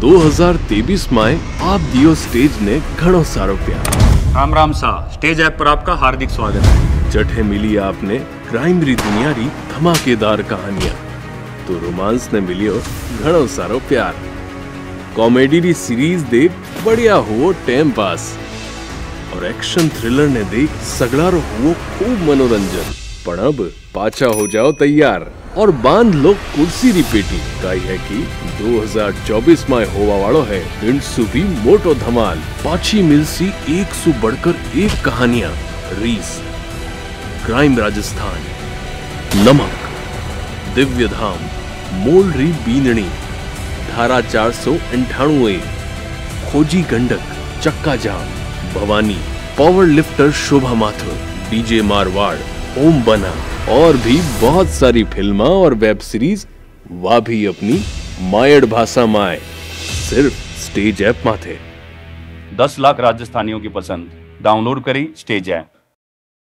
2023 में आप दियो स्टेज ने घणो सारो प्यार। राम राम सा स्टेज ऐप पर आपका हार्दिक स्वागत है। जठे मिली आपने क्राइम री दुनिया री धमाकेदार कहानियां, तो रोमांस ने मिलियो घणो सारो प्यार। कॉमेडी री सीरीज दे बढ़िया हुओ टाइम पास और एक्शन थ्रिलर ने दे सगड़ारो हुओ खूब मनोरंजन। पण अब पाछा हो जाओ तैयार और बांध लो कुर्सी री पेटी। काई है कि 2024 में होवा वालो है इंडसु भी मोटो धमाल। पाछी मिलसी एक सु बढ़कर एक कहानियां। रीस, क्राइम राजस्थान, नमक, दिव्य धाम, मोल री बीनणी, धारा 498, खोजी गंडक, चक्का जाम, Bhavani, power lifter Shobha Mathur, DJ Marwar, Om Banna और भी बहुत सारी फिल्मा और वेब सीरीज, वह भी अपनी मायड़ भाषा में सिर्फ स्टेज ऐप माथे। 10 लाख राजस्थानियों की पसंद। डाउनलोड करी स्टेज ऐप।